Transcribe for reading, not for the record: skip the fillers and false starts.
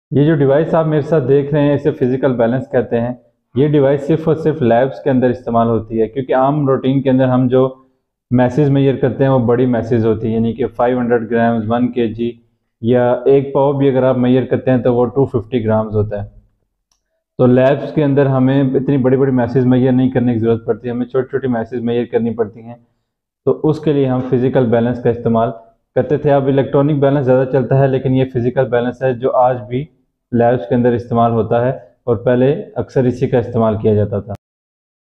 ये जो डिवाइस आप मेरे साथ देख रहे हैं इसे फिजिकल बैलेंस कहते हैं। ये डिवाइस सिर्फ और सिर्फ लैब्स के अंदर इस्तेमाल होती है, क्योंकि आम रूटीन के अंदर हम जो मैसेज मेजर करते हैं वो बड़ी मैसेज होती है, यानी कि 500 ग्राम्स 1 kg, या एक पाव भी अगर आप मेजर करते हैं तो वो 250 ग्राम्स होता है। तो लैब्स के अंदर हमें इतनी बड़ी बड़ी मैसेज मेजर नहीं करने की ज़रूरत पड़ती, हमें छोटी छोटी मैसेज मेजर करनी पड़ती हैं। तो उसके लिए हम फिजिकल बैलेंस का इस्तेमाल करते थे। अब इलेक्ट्रॉनिक बैलेंस ज़्यादा चलता है, लेकिन ये फिजिकल बैलेंस है जो आज भी लैब्स के अंदर इस्तेमाल होता है, और पहले अक्सर इसी का इस्तेमाल किया जाता था।